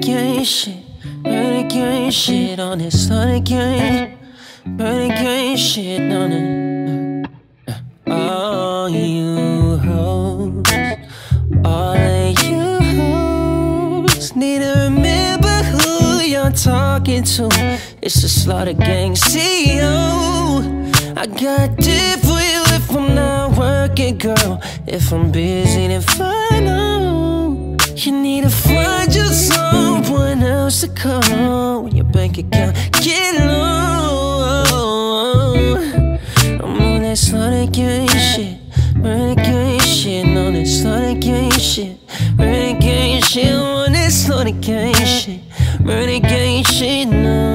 renegade shit, renegade shit on this renegade, renegade shit on it. All you hoes, all of you hoes need to remember who you're talking to. It's the Slaughter Gang CEO. I got tip for you if I'm not working, girl. If I'm busy, then find out. You need to find you someone else to call when your bank account get low. I'm on that Slaughter Gang shit, renegade shit, on that Slaughter Gang shit, renegade shit, on that Slaughter Gang shit, renegade shit, no.